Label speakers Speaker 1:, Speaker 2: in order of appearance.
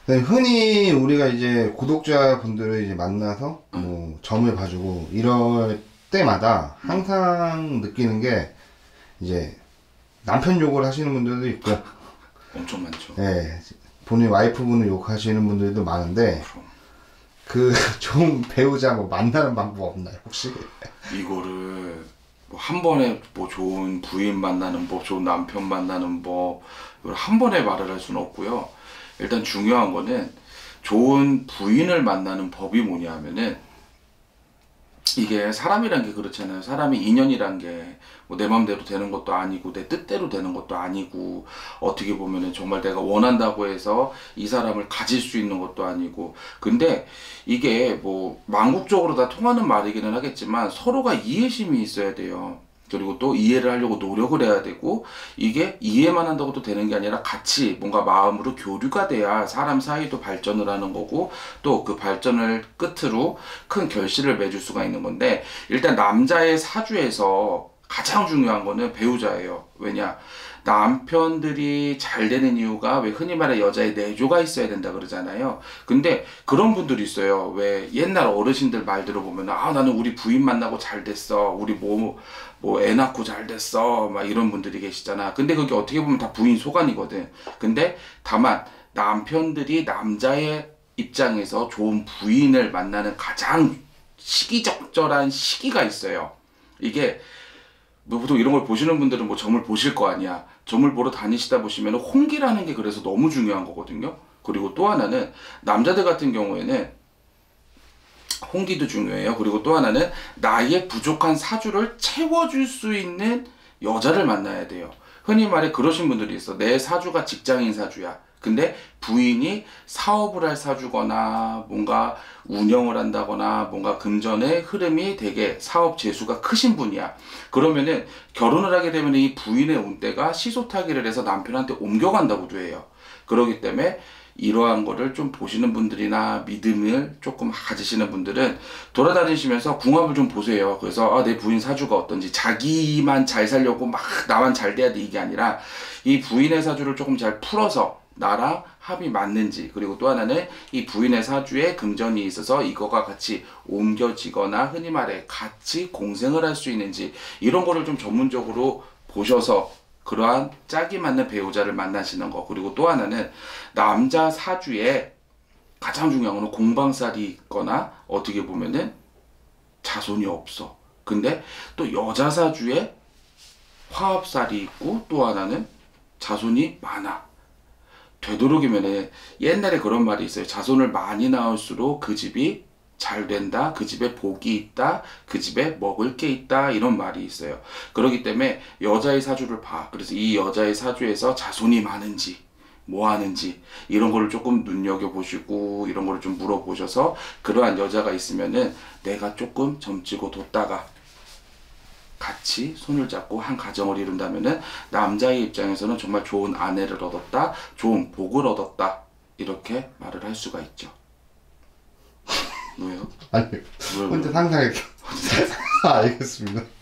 Speaker 1: 흔히 우리가 이제 구독자분들을 이제 만나서 뭐 점을 봐주고 이럴 때마다 항상 느끼는 게 이제 남편 욕을 하시는 분들도 있고
Speaker 2: 엄청 많죠.
Speaker 1: 네, 본인 와이프분을 욕하시는 분들도 많은데
Speaker 2: 그럼.
Speaker 1: 그 좋은 배우자 뭐 만나는 방법 없나요 혹시?
Speaker 2: 이거를 뭐 한 번에 뭐 좋은 부인 만나는 법, 좋은 남편 만나는 법, 이걸 한 번에 말을 할 수는 없고요. 일단 중요한 거는 좋은 부인을 만나는 법이 뭐냐 하면은, 이게 사람이란 게 그렇잖아요. 사람이 인연이란 게 뭐 내 맘대로 되는 것도 아니고 내 뜻대로 되는 것도 아니고, 어떻게 보면은 정말 내가 원한다고 해서 이 사람을 가질 수 있는 것도 아니고. 근데 이게 뭐 망국적으로 다 통하는 말이기는 하겠지만 서로가 이해심이 있어야 돼요. 그리고 또 이해를 하려고 노력을 해야 되고, 이게 이해만 한다고 또 되는 게 아니라 같이 뭔가 마음으로 교류가 돼야 사람 사이도 발전을 하는 거고, 또 그 발전을 끝으로 큰 결실을 맺을 수가 있는 건데, 일단 남자의 사주에서 가장 중요한 거는 배우자예요. 왜냐? 남편들이 잘 되는 이유가, 왜 흔히 말해 여자의 내조가 있어야 된다 그러잖아요. 근데 그런 분들이 있어요. 왜 옛날 어르신들 말 들어보면, 아 나는 우리 부인 만나고 잘 됐어, 우리 뭐 애 낳고 잘 됐어, 막 이런 분들이 계시잖아. 근데 그게 어떻게 보면 다 부인 소관이거든. 근데 다만 남편들이 남자의 입장에서 좋은 부인을 만나는 가장 시기적절한 시기가 있어요. 이게 뭐 보통 이런 걸 보시는 분들은 뭐 점을 보실 거 아니야. 점을 보러 다니시다 보시면 홍기라는 게 그래서 너무 중요한 거거든요. 그리고 또 하나는, 남자들 같은 경우에는 홍기도 중요해요. 그리고 또 하나는 나의 부족한 사주를 채워줄 수 있는 여자를 만나야 돼요. 흔히 말해 그러신 분들이 있어. 내 사주가 직장인 사주야. 근데 부인이 사업을 할 사주거나 뭔가 운영을 한다거나 뭔가 금전의 흐름이 되게 사업 재수가 크신 분이야. 그러면은 결혼을 하게 되면 이 부인의 운대가 시소타기를 해서 남편한테 옮겨간다고도 해요. 그렇기 때문에 이러한 거를 좀 보시는 분들이나 믿음을 조금 가지시는 분들은 돌아다니시면서 궁합을 좀 보세요. 그래서 내 부인 사주가 어떤지, 자기만 잘 살려고 막 나만 잘 돼야 돼 이게 아니라, 이 부인의 사주를 조금 잘 풀어서 나랑 합이 맞는지, 그리고 또 하나는 이 부인의 사주에 금전이 있어서 이거가 같이 옮겨지거나 흔히 말해 같이 공생을 할 수 있는지, 이런 거를 좀 전문적으로 보셔서 그러한 짝이 맞는 배우자를 만나시는 거. 그리고 또 하나는 남자 사주에 가장 중요한 거는 공방살이 있거나 어떻게 보면은 자손이 없어. 근데 또 여자 사주에 화합살이 있고 또 하나는 자손이 많아. 되도록이면은, 옛날에 그런 말이 있어요. 자손을 많이 낳을수록 그 집이 잘 된다, 그 집에 복이 있다, 그 집에 먹을 게 있다, 이런 말이 있어요. 그렇기 때문에 여자의 사주를 봐. 그래서 이 여자의 사주에서 자손이 많은지 뭐 하는지 이런 거를 조금 눈여겨보시고, 이런 거를 좀 물어보셔서 그러한 여자가 있으면은 내가 조금 점치고 뒀다가 같이 손을 잡고 한 가정을 이룬다면은 남자의 입장에서는 정말 좋은 아내를 얻었다, 좋은 복을 얻었다, 이렇게 말을 할 수가 있죠. 왜요?
Speaker 1: 아니 혼자 상상할게요. 알겠습니다.